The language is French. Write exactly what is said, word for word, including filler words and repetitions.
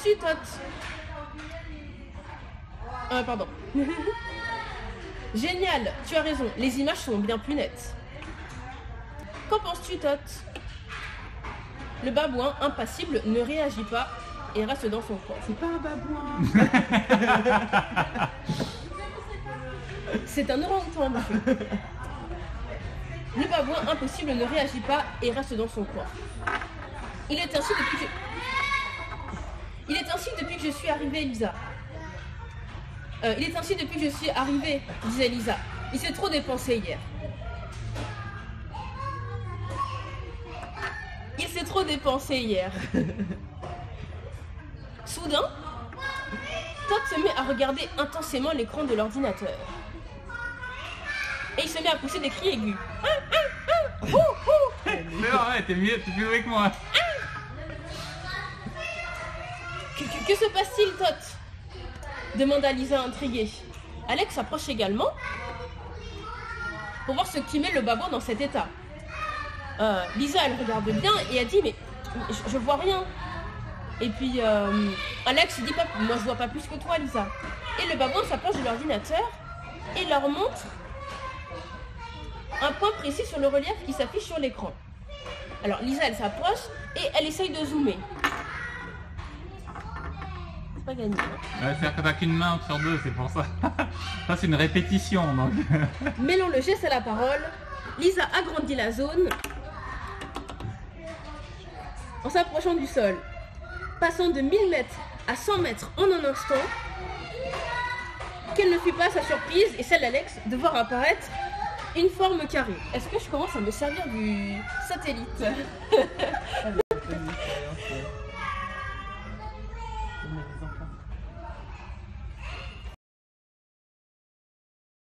penses-tu, Tot? Euh, pardon. Génial, tu as raison, les images sont bien plus nettes. Qu'en penses-tu, Tot? Le babouin, impassible, ne réagit pas et reste dans son coin. C'est pas un babouin. C'est un orang-outan, monsieur. Le babouin, impossible, ne réagit pas et reste dans son coin. Il est ainsi depuis que... Il est ainsi depuis que je suis arrivée, Lisa. Euh, il est ainsi depuis que je suis arrivée, disait Lisa. Il s'est trop dépensé hier. Il s'est trop dépensé hier. Soudain, Tot se met à regarder intensément l'écran de l'ordinateur. Et il se met à pousser des cris aigus. Ah, ah, ah, ouh, ouh. Mais non, ouais, t'es mieux, t'es plus doué que moi. Que, que, que se passe-t-il, Tot? Demanda Lisa intriguée. Alex s'approche également pour voir ce qui met le babouin dans cet état. Euh, Lisa, elle regarde bien et elle dit mais je, je vois rien. Et puis euh, Alex il dit pas, moi je vois pas plus que toi, Lisa. Et le babouin s'approche de l'ordinateur et leur montre un point précis sur le relief qui s'affiche sur l'écran. Alors Lisa elle s'approche et elle essaye de zoomer. C'est pas gagné. Hein. Ouais, c'est-à-dire que t'as qu'une main sur deux, c'est pour ça. Ça c'est une répétition donc. Mêlant le geste à la parole, Lisa agrandit la zone en s'approchant du sol, passant de mille mètres à cent mètres en un instant. Quelle ne fut pas sa surprise et celle d'Alex de voir apparaître une forme carrée. Est-ce que je commence à me servir du satellite?